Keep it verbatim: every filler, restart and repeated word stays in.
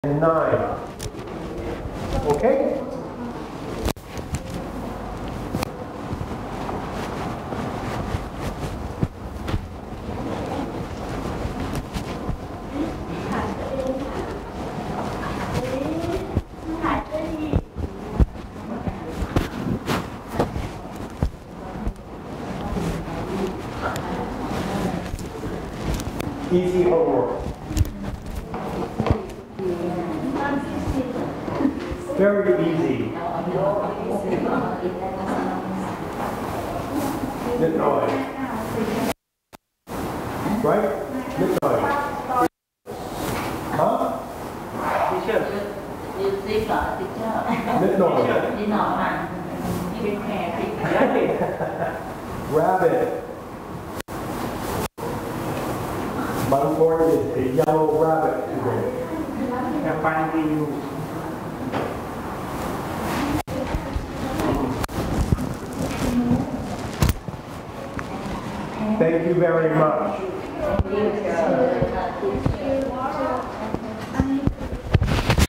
and nine. Okay? Easy homework. Very easy. Niết nói. Right? Niết nói. Huh? Teacher. Niết nói. Niết nói. Niết nói mà. Rabbit. Motherboard is a yellow rabbit today. Yeah, finally you. Thank you very much. Thank you.